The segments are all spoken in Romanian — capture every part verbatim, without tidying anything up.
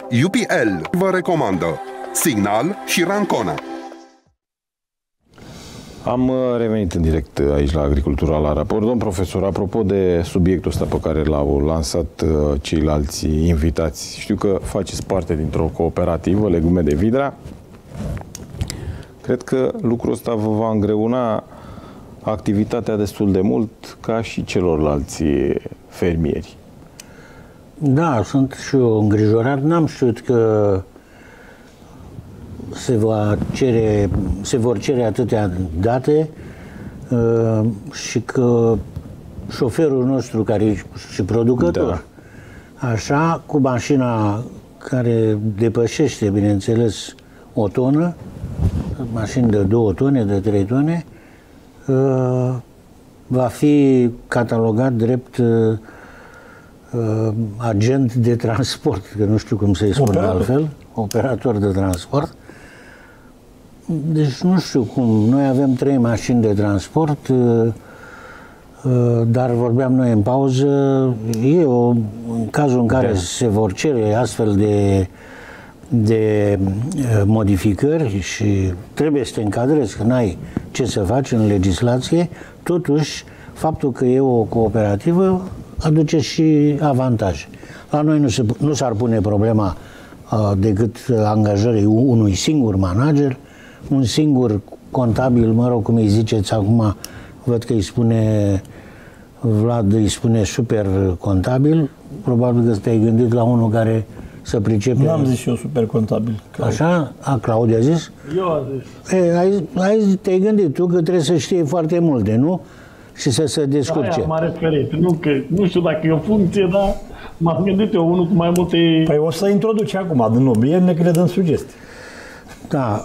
U P L vă recomandă Signal și Rancona. Am revenit în direct aici la Agricultura la Raport. Domn profesor, apropo de subiectul ăsta pe care l-au lansat ceilalți invitați, știu că faceți parte dintr-o cooperativă, Legume de Vidra. Cred că lucrul ăsta vă va îngreuna activitatea destul de mult, ca și celorlalți fermieri. Da, sunt și eu îngrijorat. N-am știut că se, va cere, se vor cere atâtea date uh, și că șoferul nostru, care e și producător, da, așa, cu mașina care depășește, bineînțeles, o tonă, mașini de două tone, de trei tone, uh, va fi catalogat drept uh, agent de transport, că nu știu cum să-i spun altfel, operator de transport. Deci nu știu cum. Noi avem trei mașini de transport, dar vorbeam noi în pauză, e o, în cazul în care da. se vor cere astfel de, de modificări și trebuie să te încadrezi, că n-ai ce să faci în legislație, totuși faptul că e o cooperativă aduce și avantaje. La noi nu, se, nu s-ar pune problema uh, decât angajării unui singur manager, un singur contabil, mă rog, cum îi ziceți acum, văd că îi spune Vlad, îi spune super contabil, probabil că te-ai gândit la unul care să pricepe... Nu am zis și eu super contabil. Așa? A, Claudia a zis? Eu am zis. E, ai, ai, te-ai gândit tu că trebuie să știe foarte multe, nu? Și să se descurce. Da, m-a referit. Nu, că, nu știu dacă e o funcție, dar m-am gândit eu unul cu mai multe... Păi o să introduci acum, din nou, bine, ne cred în sugestii. Da.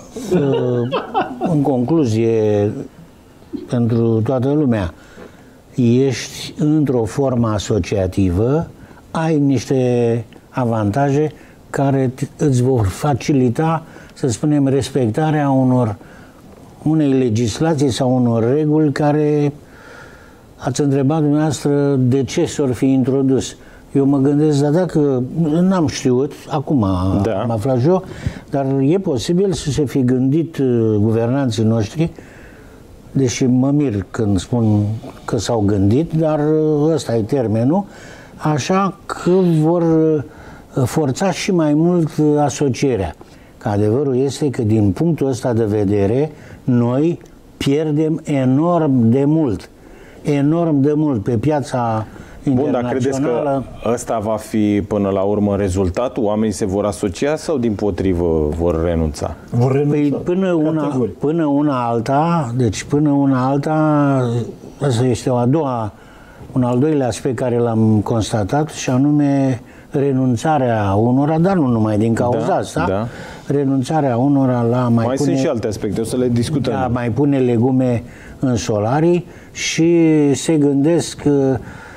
În concluzie, pentru toată lumea, ești într-o formă asociativă, ai niște avantaje care îți vor facilita, să spunem, respectarea unor unei legislații sau unor reguli care ați întrebat dumneavoastră de ce s-or fi introdus. Eu mă gândesc, dar dacă n-am știut, acum da. am aflat și eu, dar e posibil să se fi gândit guvernanții noștri, deși mă mir când spun că s-au gândit, dar ăsta e termenul, așa că vor forța și mai mult asocierea. Că adevărul este că din punctul ăsta de vedere noi pierdem enorm de mult. Enorm de mult pe piața internațională. Bun, dar credeți că ăsta va fi până la urmă rezultatul? Oamenii se vor asocia sau dimpotrivă vor renunța? Vor renunța. Păi până una, până una alta, deci până una alta, asta este o a doua, un al doilea aspect care l-am constatat, și anume renunțarea unora, dar nu numai din cauza da, asta, da. renunțarea unora la mai, mai pune... sunt și alte aspecte, o să le discutăm. Da, mai pune legume în solarii și se gândesc că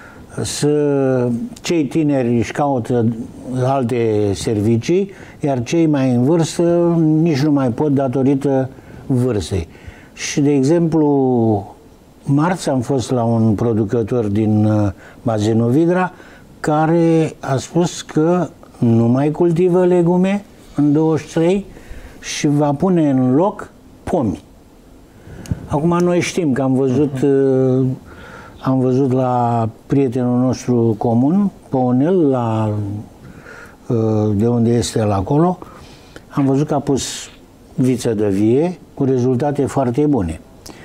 să, cei tineri își caută alte servicii, iar cei mai în vârstă nici nu mai pot datorită vârstei. Și, de exemplu, marți am fost la un producător din bazinul Vidra care a spus că nu mai cultivă legume în douăzeci și trei și va pune în loc pomi. Acum noi știm că am văzut, uh-huh. am văzut la prietenul nostru comun, Păunel, la, de unde este el acolo, am văzut că a pus viță de vie cu rezultate foarte bune.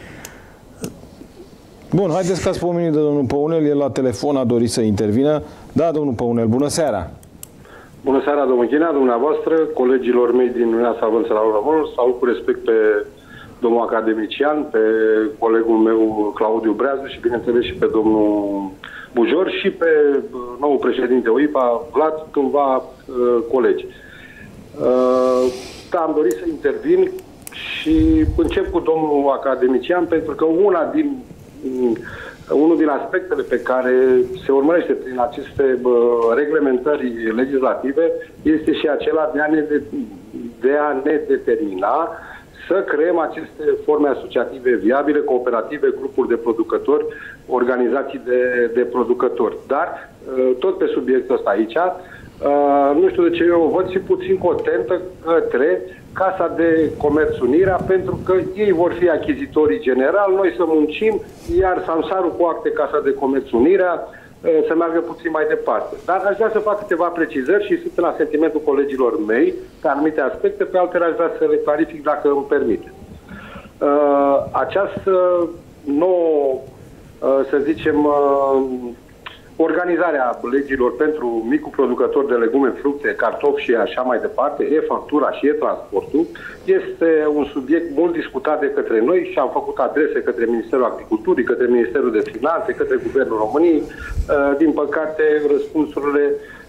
Bun, haideți că ați pomenit de domnul Păunel, el la telefon a dorit să intervină. Da, domnul Păunel, bună seara! Bună seara, domnul Chinea, dumneavoastră, colegilor mei din Uniunea Savânță la Rămânul, salut cu respect pe domnul academician, pe colegul meu Claudiu Breazu și, bineînțeles, și pe domnul Bujor și pe noul președinte O I P A, Vlad, cândva uh, colegi. Uh, da, am dorit să intervin și încep cu domnul academician, pentru că una din um, unul din aspectele pe care se urmărește prin aceste uh, reglementări legislative este și acela de a ne, de, de a ne determina să creăm aceste forme asociative viabile, cooperative, grupuri de producători, organizații de, de producători. Dar, tot pe subiectul ăsta aici, uh, nu știu de ce eu o văd și puțin contentă către Casa de Comerț Unirea, pentru că ei vor fi achizitorii generali, noi să muncim, iar Samsarul cu acte Casa de Comerț Unirea să meargă puțin mai departe. Dar aș vrea să fac câteva precizări și sunt în asentimentul colegilor mei pe anumite aspecte, pe altele aș vrea să le clarific dacă îmi permite. Uh, această nouă, uh, să zicem, uh, organizarea legilor pentru micul producător de legume, fructe, cartofi și așa mai departe, e-factura și e-transportul, este un subiect mult discutat de către noi și am făcut adrese către Ministerul Agriculturii, către Ministerul de Finanțe, către Guvernul României. Din păcate, răspunsurile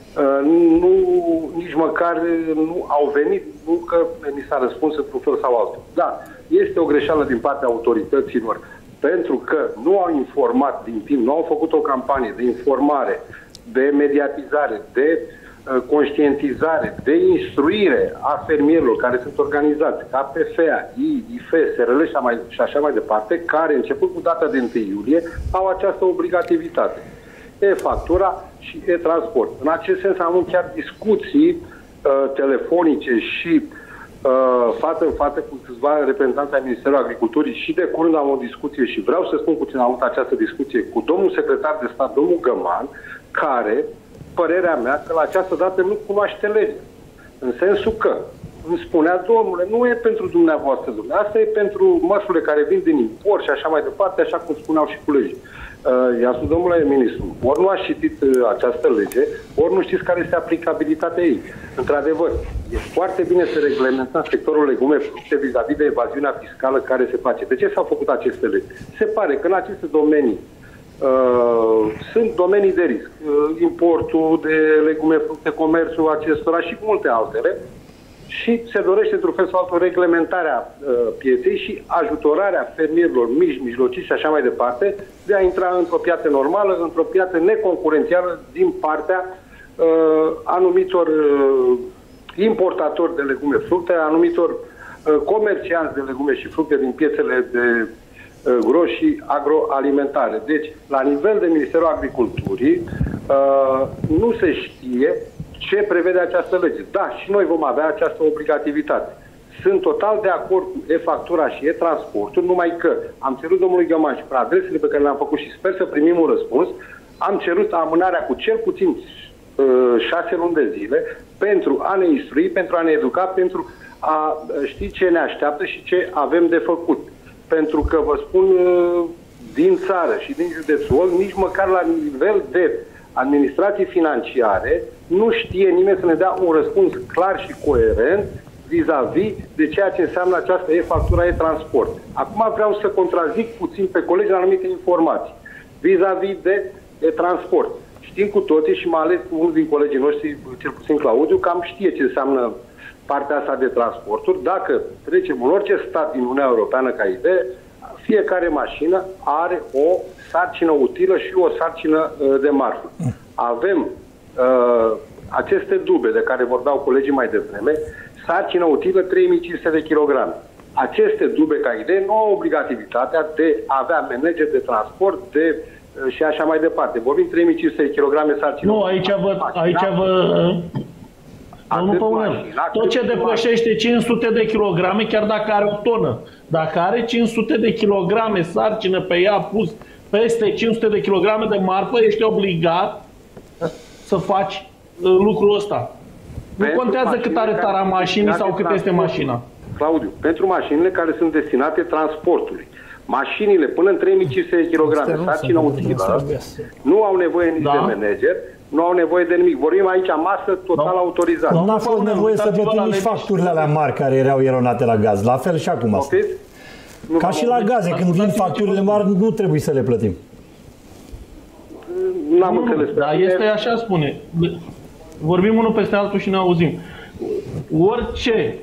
nu, nici măcar nu au venit, nu că mi s-a răspuns într-un fel sau altul. Da, este o greșeală din partea autorităților, pentru că nu au informat din timp, nu au făcut o campanie de informare, de mediatizare, de uh, conștientizare, de instruire a fermierilor care sunt organizați, ca P F A, I, I F, S R L și, mai, și așa mai departe, care, începând cu data de întâi iulie, au această obligativitate. E-factura și e-transport. În acest sens am avut chiar discuții uh, telefonice și Uh, față în față cu câțiva reprezentanți ai Ministerului Agriculturii și de curând am o discuție și vreau să spun cu cine am avut această discuție cu domnul secretar de stat, domnul Găman, care, părerea mea, că la această dată nu cunoaște legea. În sensul că îmi spunea, domnule, nu e pentru dumneavoastră, domnule, asta e pentru mărfurile care vin din import și așa mai departe, așa cum spuneau și colegii. Uh, I-a spus, domnule ministru, ori nu ați citit uh, această lege, ori nu știți care este aplicabilitatea ei. Într-adevăr, e foarte bine să reglementăm sectorul legume fructe vis-a-vis de evaziunea fiscală care se face. De ce s-au făcut aceste legi? Se pare că în aceste domenii uh, sunt domenii de risc. Uh, importul de legume fructe, comerțul acestora și multe altele. Și se dorește, într-un fel sau altul, reglementarea uh, pieței și ajutorarea fermierilor mici, mijlocii și așa mai departe de a intra într-o piață normală, într-o piață neconcurențială din partea uh, anumitor uh, importatori de legume fructe, anumitor uh, comercianți de legume și fructe din piețele de uh, gros și agroalimentare. Deci, la nivel de Ministerul Agriculturii, uh, nu se știe ce prevede această lege. Da, și noi vom avea această obligativitate. Sunt total de acord cu e-factura și e-transportul, numai că am cerut domnului Găman și pe adresele pe care le-am făcut și sper să primim un răspuns, am cerut amânarea cu cel puțin uh, șase luni de zile pentru a ne instrui, pentru a ne educa, pentru a ști ce ne așteaptă și ce avem de făcut. Pentru că vă spun uh, din țară și din județul Olt, nici măcar la nivel de administrații financiare nu știe nimeni să ne dea un răspuns clar și coerent vis-a-vis de ceea ce înseamnă această e-factura, e-transport. Acum vreau să contrazic puțin pe colegi la anumite informații vis-a-vis de e-transport. Știm cu toții și mai ales unul din colegii noștri, cel puțin Claudiu, cam știe ce înseamnă partea asta de transporturi. Dacă trecem în orice stat din Uniunea Europeană ca idee, fiecare mașină are o sarcină utilă și o sarcină uh, de marfă. Avem uh, aceste dube de care vorbeau colegii mai devreme, sarcină utilă trei mii cinci sute de kilograme. Aceste dube ca idee nu au obligativitatea de a avea manager de transport de, uh, și așa mai departe. Vorbim trei mii cinci sute de kilograme sarcină. Nu, aici vă... Aici vă Domnul Păunel, tot ce depășește cinci sute de kilograme, chiar dacă are o tonă, dacă are cinci sute de kilograme sarcină pe ea pus peste cinci sute de kilograme de marfă, ești obligat să faci lucrul ăsta. Nu pentru contează cât are tara mașinii sau cât este mașina. Claudiu, pentru mașinile care sunt destinate transportului, mașinile până în trei mii cinci sute de kilograme sarcină utilă nu au nevoie nici da? de manager, nu au nevoie de nimic. Vorbim aici masă total no. autorizată. Nu a fost nevoie să plătim nici facturile alea mari care erau eronate la gaz. La fel și acum asta. Ca și la gaze, când vin facturile mari, nu trebuie să le plătim. N-am înțeles. Dar este așa spune. Vorbim unul peste altul și ne auzim. Orice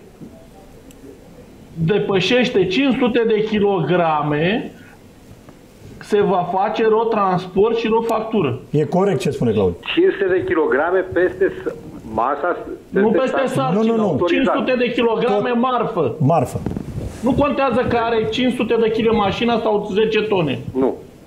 depășește cinci sute de kilograme se va face ro-transport și ro-factură. E corect ce spune Claudiu. cinci sute de kilograme peste masa... Peste nu peste sarcină. Nu, nu, nu. cinci sute de kilograme Tot marfă. Marfă. Nu contează că are cinci sute de kilograme mașina sau zece tone. Nu.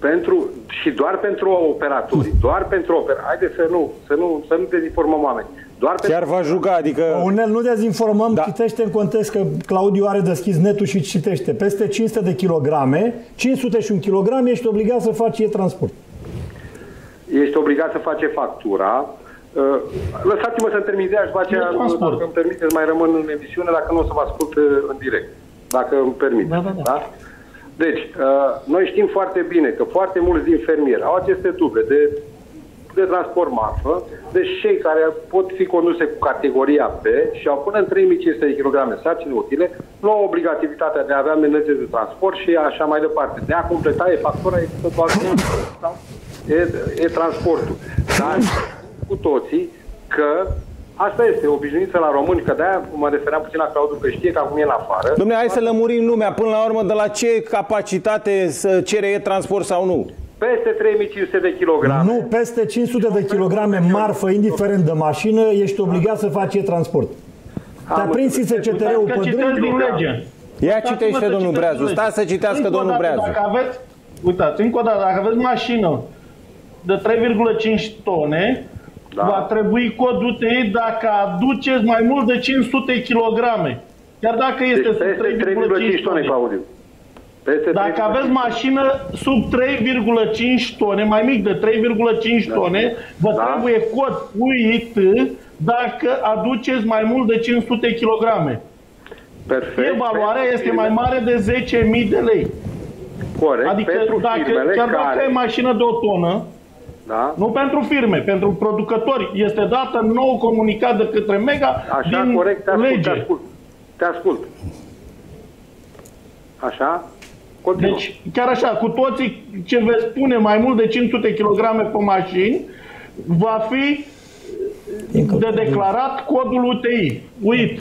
pentru, și doar pentru operatori, doar pentru operatori. Haideți să nu, să nu, să nu dezinformăm oameni. Doar Chiar va juga, adică... Unel, nu dezinformăm, da. Citește în context că Claudiu are deschis netul și citește. Peste cinci sute de kilograme, cinci sute și un kilogram, ești obligat să faci e-transport. Ești obligat să faci factura. Lăsați-mă să-mi termin ideea și după aceea, dacă îmi permiteți, mai rămân în emisiune, dacă nu o să vă ascult în direct. Dacă îmi permiteți. Da, da, da. Da? Deci, noi știm foarte bine că foarte mulți din fermieri au aceste duble de, de transport marfă, deci cei care pot fi conduse cu categoria B și au până în trei mii cinci sute de kilograme sarcini utile, nu au obligativitatea de a avea amendaje de transport și așa mai departe. De a completa e-factura e tot altceva sau e, e transportul. Dar cu toții că asta este obișnuință la români, că de-aia mă refeream puțin la Claudiu, că știe că acum e în afară. Dom'le, hai să lămurim lumea, până la urmă, de la ce capacitate să cere e-transport sau nu? Peste trei mii cinci sute de kilograme. Nu, peste cinci sute de kilograme marfă, indiferent de mașină, ești obligat să faci e-transport. Te-a prins I S C T R-ul pe drum. Ia citește, domnul Breazu. Stai să citească domnul Breazu. Dacă aveți, uitați, încă o dată, dacă aveți mașină de trei virgulă cinci tone, da. Va trebui codul T I dacă aduceți mai mult de cinci sute kilograme. Chiar dacă este deci sub trei virgulă cinci tone. Peste dacă aveți mașină sub trei virgulă cinci tone, mai mic de trei virgulă cinci da. Tone, vă da. Trebuie cod U I T dacă aduceți mai mult de cinci sute kilograme. Perfect. Evaluarea este mai mare de zece mii de lei. Corect. Adică pentru dacă, chiar dacă care... ai mașină de o tonă, da. Nu pentru firme, pentru producători. Este dată nou comunicat de către Mega așa, din corect, te ascult, lege. Te ascult. Te ascult. Așa? Continuă. Deci, chiar așa, cu toții ce veți pune mai mult de cinci sute kilograme pe mașini, va fi de declarat codul U T I. U I T.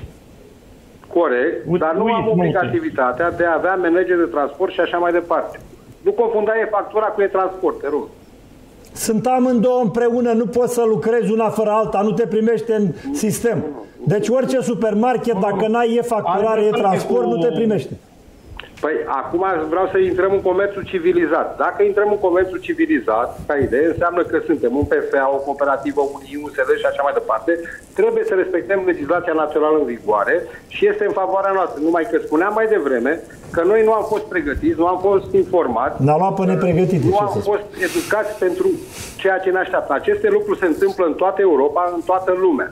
Corect, U- dar nu uit, am obligativitatea de a avea manager de transport și așa mai departe. Nu confunda e-factura cu e-transport, te rog. Sunt amândouă împreună, nu poți să lucrezi una fără alta, nu te primește în sistem. Deci orice supermarket, dacă n-ai e-facturare, e-transport, nu te primește. Păi acum vreau să intrăm în comerțul civilizat. Dacă intrăm în comerțul civilizat, ca idee, înseamnă că suntem un P F A, o cooperativă, un I U, un S R și așa mai departe, trebuie să respectăm legislația națională în vigoare și este în favoarea noastră. Numai că spuneam mai devreme că noi nu am fost pregătiți, nu am fost informați, n-a luat pe nepregătite, nu am fost educați pentru ceea ce ne așteaptă. Aceste lucruri se întâmplă în toată Europa, în toată lumea.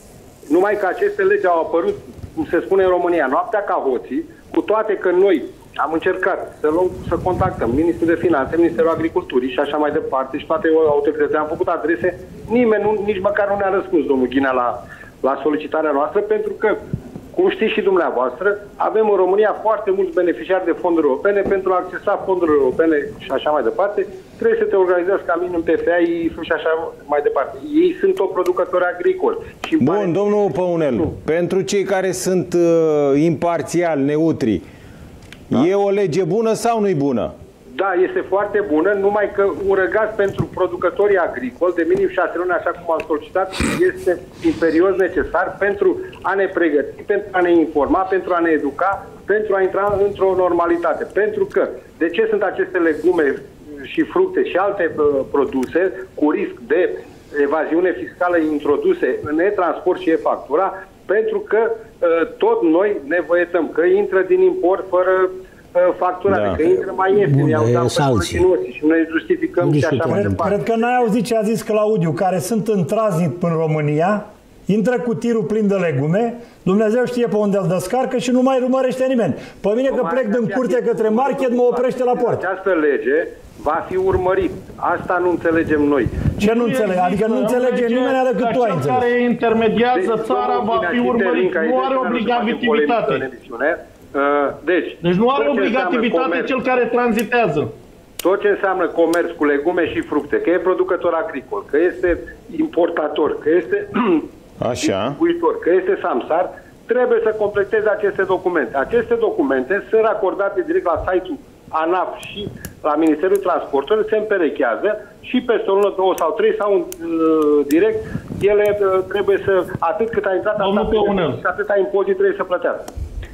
Numai că aceste legi au apărut, cum se spune în România, noaptea ca hoții, cu toate că noi am încercat să, luăm, să contactăm Ministrul de Finanțe, Ministerul Agriculturii și așa mai departe și toate autoritățile. Am făcut adrese, nimeni nu, nici măcar nu ne-a răspuns, domnul Ghinea, la, la solicitarea noastră, pentru că, cum știți și dumneavoastră, avem în România foarte mulți beneficiari de fonduri europene. Pentru a accesa fondurile europene și așa mai departe, trebuie să te organizezi ca minim P F A și așa mai departe. Ei sunt o producători agricoli. Și Bun, pare... domnul Păunelu, pentru cei care sunt uh, imparțial, neutri, da? E o lege bună sau nu-i bună? Da, este foarte bună, numai că un răgaz pentru producătorii agricoli de minim șase luni, așa cum am solicitat, este imperios necesar pentru a ne pregăti, pentru a ne informa, pentru a ne educa, pentru a intra într-o normalitate. Pentru că, de ce sunt aceste legume și fructe și alte uh, produse cu risc de evaziune fiscală introduse în e-transport și e-factura? Pentru că uh, tot noi ne văietăm că intră din import fără facturare, da. Că intră mai ieftin, i-au dat pe și noi justificăm și așa mai departe. Cred că n-ai auzit ce a zis Claudiu, care sunt în tranzit în România, intră cu tirul plin de legume, Dumnezeu știe pe unde îl descarcă și nu mai urmărește nimeni. Pe mine că plec din curte către market, mă oprește la poartă. Această lege va fi urmărit. Asta nu înțelegem noi. Ce nu înțeleg? Adică nu înțelege nimeni decât tu ai înțeles. Care intermediază țara va fi urmărit. Nu are obligativitate. Deci, deci nu are obligativitate cel care tranzitează. Tot ce înseamnă comerț cu legume și fructe, că e producător agricol, că este importator, că este distribuitor, că este samsar, trebuie să completeze aceste documente. Aceste documente sunt racordate direct la site-ul ANAF și la Ministerul Transportului, se împerechează și peste o lună, două sau trei sau uh, direct, ele uh, trebuie să, atât cât a intrat, atât, atât impozit trebuie să plătească.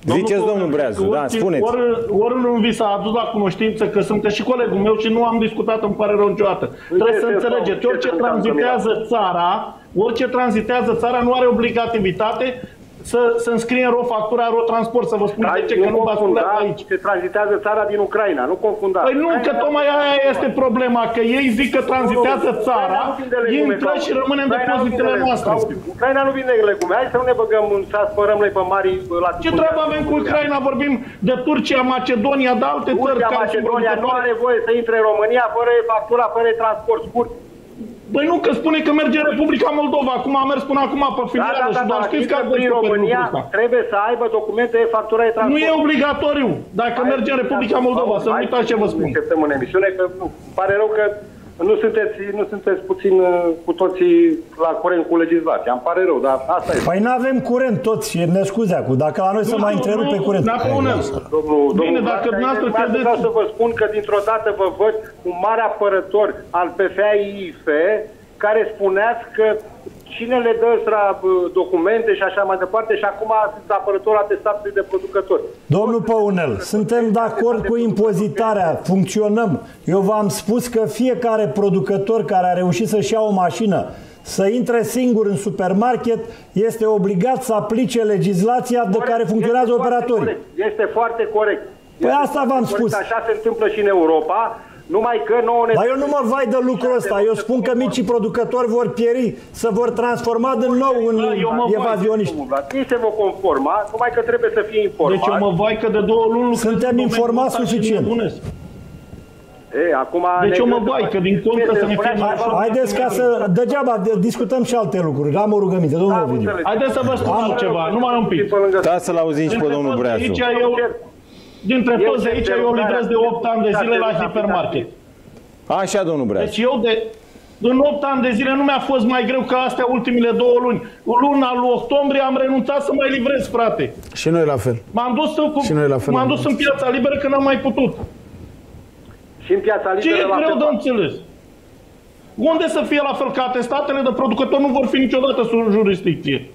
Ziceți, domnul Breazu, da, spuneți. Ori, ori nu vi s-a adus la cunoștință că sunteți și colegul meu și nu am discutat, îmi pare rău niciodată. Trebuie să înțelegeți, orice tranzitează țara, orice tranzitează țara nu are obligativitate să, să înscrie în ro factura Eurotransport, să vă spun de ce, că nu v-ați spus aici. Se tranzitează țara din Ucraina, nu confundați. Păi nu, că tocmai aia este problema, că ei zic că tranzitează țara, intră și rămâne în depozitele noastre. Ucraina nu vinde legume, hai să nu ne băgăm, să spărăm noi pe mari la... Ce treabă avem cu Ucraina? Vorbim de Turcia, Macedonia, de alte țări. Turcia, Macedonia nu are voie să intre în România fără factura, fără transport scurt. Băi nu, că spune că merge în Republica Moldova, acum a mers până acum pe filială, da, da, și doar da, știți că în România trebuie să aibă documente de factură de transport. Nu e obligatoriu, dacă hai, merge în Republica Moldova, să nu uitați ce vă spun. Începem în emisiune, că nu, pare rău că nu sunteți, nu sunteți puțin cu toții la curent cu legislația, îmi pare rău, dar asta e. Păi n-avem curent toți, ne scuze acum, dacă la noi nu, să mai întrerupe curent. Domnul, Bine, dacă dumneavoastră credeți... Vreau să vă spun că dintr-o dată vă văd un mare apărător al P F A I I F, care spuneați că cine le dă la documente și așa mai departe și acum sunt apărător atestatului de producători. Domnul Păunel, suntem de acord cu impozitarea, funcționăm. Eu v-am spus că fiecare producător care a reușit să-și ia o mașină să intre singur în supermarket este obligat să aplice legislația de corect, care funcționează este operatorii. Foarte este foarte corect. Păi este asta v-am spus. Așa se întâmplă și în Europa. Numai că nouă ne... Dar eu nu mă vai de lucrul ăsta. Eu spun că micii producători vor pieri, să vor transforma din nou în evazioniști. Ei se vor conforma, numai că trebuie să fie informați. Deci eu mă vai că de două luni... Suntem informați suficient. E, acum deci eu mă vai că din contră să ne fie mai... Haideți ca să... Degeaba discutăm și alte lucruri. Am o rugăminte, domnul Ovidiu. Haideți să vă spun altceva, numai un pic. Da, să-l auzim și pe domnul Breazu. Dintre toți de aici, eu livrez de opt ani de zile la hipermarket. Așa, domnul Breazu. Deci eu de... În opt ani de zile nu mi-a fost mai greu ca astea ultimile două luni. Luna lui octombrie am renunțat să mai livrez, frate. Și noi la fel. M-am dus, în, m-am dus în piața liberă că n-am mai putut. Și în piața liberă... Ce e greu de înțeles? Unde să fie la fel? Că atestatele de producător nu vor fi niciodată sub jurisdicție.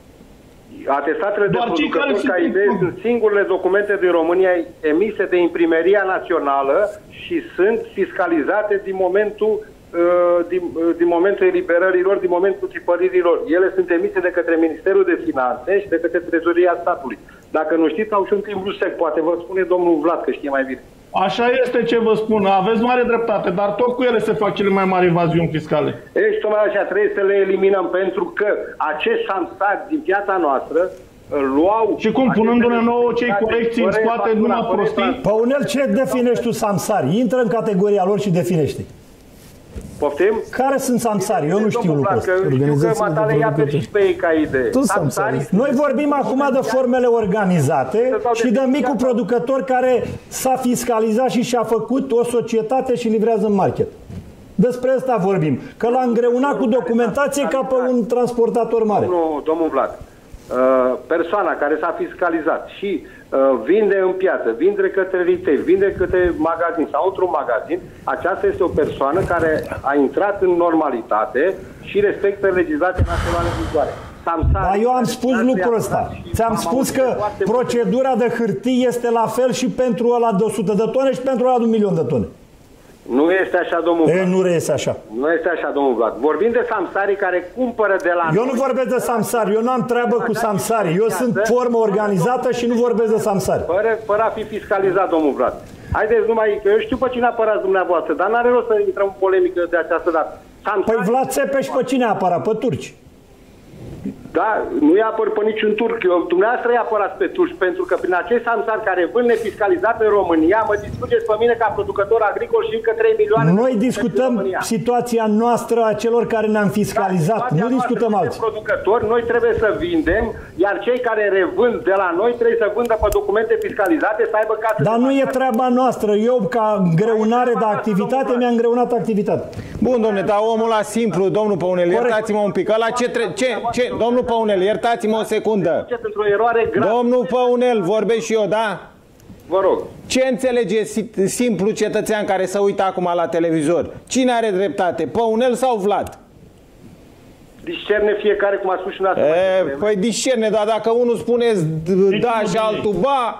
Atestatele de producători ca idee sunt singurele documente din România emise de Imprimeria Națională și sunt fiscalizate din momentul, uh, din, uh, din momentul eliberărilor, din momentul tipăririlor. Ele sunt emise de către Ministerul de Finanțe și de către Trezoria Statului. Dacă nu știți, au și un timbru sec. Poate vă spune domnul Vlad, că știe mai bine. Așa este ce vă spun. Aveți mare dreptate, dar tot cu ele se fac cele mai mari evaziuni fiscale. Ei, tocmai așa, trebuie să le eliminăm, pentru că acești samsari din piața noastră luau... Și cum, punându-ne nouă cei corecții în spate, numai prostii? Păunel, ce definești tu samsari? Intră în categoria lor și definește. Poftim? Care sunt samsari? Eu nu știu lucrul ăsta. Știu că Matale ia pe și pe ei ca idee. Noi vorbim acum de formele organizate și de micul producător care s-a fiscalizat și și-a făcut o societate și livrează în market. Despre asta vorbim. Că l-a îngreunat cu documentație ca pe un transportator mare. Domnul, domnul Vlad, persoana care s-a fiscalizat și vinde în piață, vinde către retail, vinde către magazin sau într-un magazin, aceasta este o persoană care a intrat în normalitate și respectă legislația națională în vigoare. Dar eu am spus lucrul ăsta. Ți-am spus că procedura de hârtie este la fel și pentru ăla de o sută de tone și pentru ăla de un milion de tone. Nu este așa, domnul Vlad. E, nu este așa. Nu este așa, domnul Vlad. Vorbim de samsarii care cumpără de la Eu noi. nu vorbesc de samsari. Eu nu am treabă cu samsari. Eu sunt formă organizată și nu vorbesc de samsari. Fără, fără a fi fiscalizat, domnul Vlad. Haideți numai, că eu știu pe cine apărați dumneavoastră, dar n-are rost să intrăm în polemică de această dată. Samsari... Păi Vlad Țepeș pe cine apăra? Pe turci. Da, nu-i apăr pe niciun turc. Eu, dumneavoastră îi apărați pe turci, pentru că prin acești samsari care vând nefiscalizat în România, mă distrugeți pe mine ca producător agricol și încă trei milioane... Noi discutăm situația noastră a celor care ne-am fiscalizat, da, nu discutăm alții. Producători, noi trebuie să vindem, iar cei care revând de la noi trebuie să vândă pe documente fiscalizate, să aibă casă... Dar nu e treaba noastră. Eu, ca îngreunare de activitate, mi-am îngreunat activitatea. Bun, domnule, dar omul ăla simplu, domnul Păunel, iertați-mă un pic, ăla ce... ce, ce domnul Păunel, iertați-mă o secundă. Domnul Păunel, vorbesc și eu, da? Vă rog. Ce înțelege simplu cetățean care se uită acum la televizor? Cine are dreptate, Păunel sau Vlad? discerne fiecare, cum a spus și un e, Păi discerne, dar dacă unul spune da și altul ba,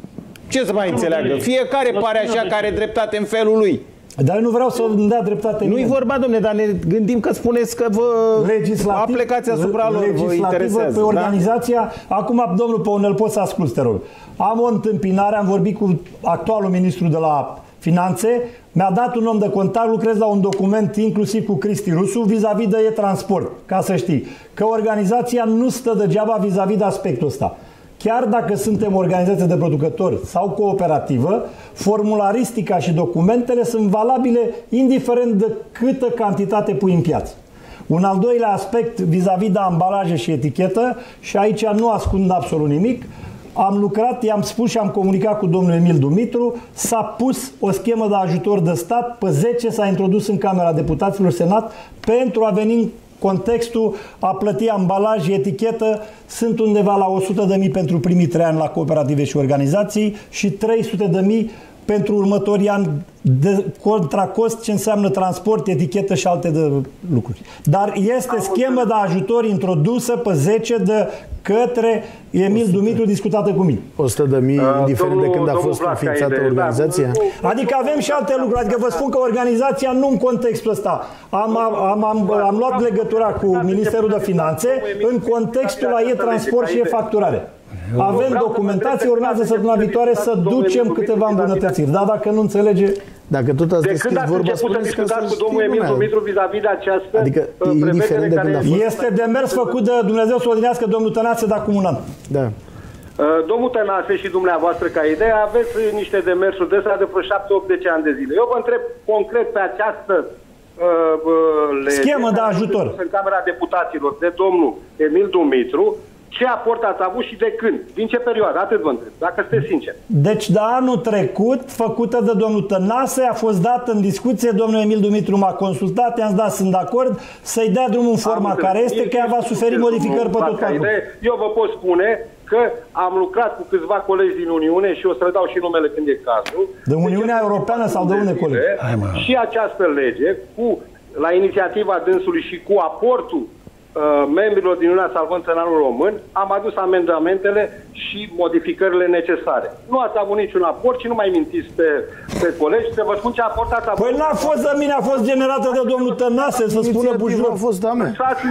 ce să mai înțeleagă? Fiecare pare așa că are dreptate în felul lui. Dar eu nu vreau să îmi dea dreptate. Nu-i vorba, domne, dar ne gândim că spuneți că vă aplicați asupra lor, vă interesează. Pe organizația, da? Acum, domnul Păunel, poți să asculți, te rog. Am o întâmpinare, am vorbit cu actualul ministru de la Finanțe, mi-a dat un om de contact, lucrez la un document inclusiv cu Cristi Rusu vis-a-vis de e-transport, ca să știi că organizația nu stă degeaba vis-a-vis de aspectul ăsta. Chiar dacă suntem o organizație de producători sau cooperativă, formularistica și documentele sunt valabile indiferent de câtă cantitate pui în piață. Un al doilea aspect vis-a-vis de ambalaje și etichetă, și aici nu ascund absolut nimic, am lucrat, i-am spus și am comunicat cu domnul Emil Dumitru, s-a pus o schemă de ajutor de stat, pe zece s-a introdus în Camera Deputaților Senat pentru a veni în contextul a plăti ambalaj, etichetă, sunt undeva la o sută de mii pentru primii trei ani la cooperative și organizații și trei sute de mii pentru următorii ani de contracost, ce înseamnă transport, etichetă și alte de lucruri. Dar este schemă de ajutor introdusă pe zece de către Emil Dumitru, discutată cu mine. o sută de mii, indiferent de când a fost înființată organizația? Adică avem și alte lucruri. Adică vă spun că organizația nu în contextul ăsta. Am, am, am, am luat legătura cu Ministerul de Finanțe în contextul la e-transport și e-facturare. Avem documentație, urmează săptămâna viitoare să ducem câteva îmbunătățiri. Dar dacă nu înțelege... Dacă tot ați de deschis vorba, spuneți că cu domnul Emil Dumitru vis-a-vis de această adică, indiferent de când a fost. Este demers făcut de Dumnezeu să o odinească domnul Tănase de acum un an. Da. Domnul Tănase și dumneavoastră ca idee aveți niște demersuri de astea de vreo șapte opt ani de zile. Eu vă întreb concret pe această uh, lege, schemă de ajutor în Camera Deputaților de domnul Emil Dumitru. Ce aport ați avut și de când? Din ce perioadă? Atât vă întreb, dacă sunteți sincer. Deci de anul trecut, făcută de domnul Tănase, a fost dată în discuție, domnul Emil Dumitru m-a consultat, i-am dat, sunt de acord, să-i dea drumul în forma care este, că ea va suferi modificări pe tot parcursul. Eu vă pot spune că am lucrat cu câțiva colegi din Uniune și o să le dau și numele când e cazul. De Uniunea deci, Europeană sau de unde colegi? Și această lege, cu, la inițiativa dânsului și cu aportul membrilor din Uniunea Salvăm Țăranul Român, am adus amendamentele și modificările necesare. Nu ați avut niciun aport și nu mai mintiți pe, pe colegi, să vă spun ce aport ați avut. Păi n-a fost de mine, a fost generată de domnul Tănase, să spună Bujor. A fost de a mea.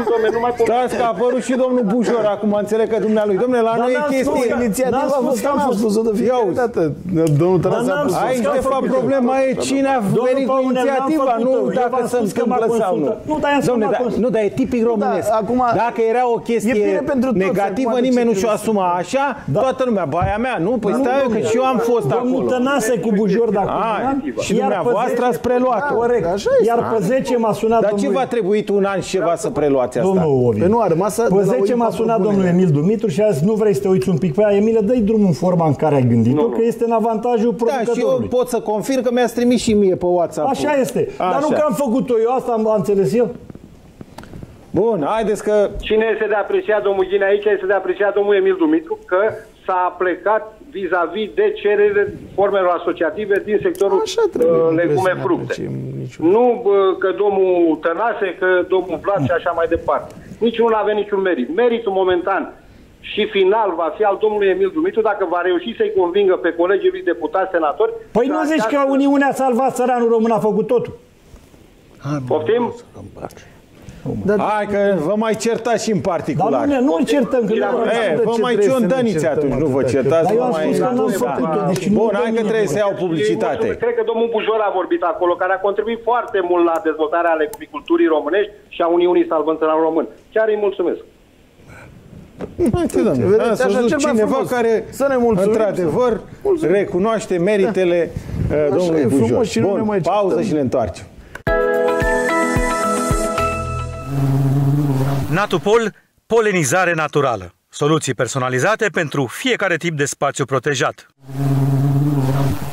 Stați că a apărut și domnul Bujor, acum înțeleg că dumnealui. Dom'le, la noi e chestie. Inițiativa a fost, am spus-o de fiecare dată. Domnul Tănase a spus. Aici, de fapt, problema e cine a venit cu inițiativa, nu dacă se întâmplă sau nu. Nu, dar e tipic românesc. Acum, dacă era o chestie negativă, nimeni nu și-o asuma așa, da. Toată lumea, baia mea, nu? Păi stai că și eu am fost domnul acolo. Domnul Tănase cu Bujor de acum. Și dumneavoastră ați preluat-o. Corect. Iar pe zece m-a sunat Dar domnul... ce v-a trebuit un an și ceva să preluați asta? Domnul Ovidiu. Nu a rămas să... Pe zece m-a sunat domnul Emil Dumitru și a zis, nu vrei să te uiți un pic pe ea? Emile, dă-i drumul în forma în care ai gândit-o, că este în avantajul producătorului. Da, și eu pot să confirm că mi-ați trimis și mie pe WhatsApp. Așa este. Dar nu că am făcut-o eu, asta am înțeles eu. Bun, haideți că... Cine este de apreciat, domnul Ghine, aici este de apreciat domnul Emil Dumitru, că s-a plecat vis-a-vis de cererile formelor asociative din sectorul uh, legume-fructe. Nu uh, că domnul Tănase, că domnul Vlad și așa mai departe. Niciunul n-a avut niciun merit. Meritul momentan și final va fi al domnului Emil Dumitru dacă va reuși să-i convingă pe colegii lui deputați senatori. Păi nu zici că Uniunea Salvat Țăranul Român a făcut totul? Poftim? Da, hai că vă mai certați și în particular. Dar nu, nu certăm. Că e, vă mai ciondăniți atunci, nu vă certați. Dar eu am spus că n-am făcut-o. Deci bun, hai că trebuie să iau publicitate. Cred că domnul Bujor a vorbit acolo, care a contribuit foarte mult la dezvoltarea legumiculturii românești și a Uniunii Salvăm Țăranul Român. Chiar îi mulțumesc. Vedeți, așa cineva care, într-adevăr, recunoaște meritele domnului Bujor. Bun, pauză și ne întoarcem. Natupol, polenizare naturală. Soluții personalizate pentru fiecare tip de spațiu protejat.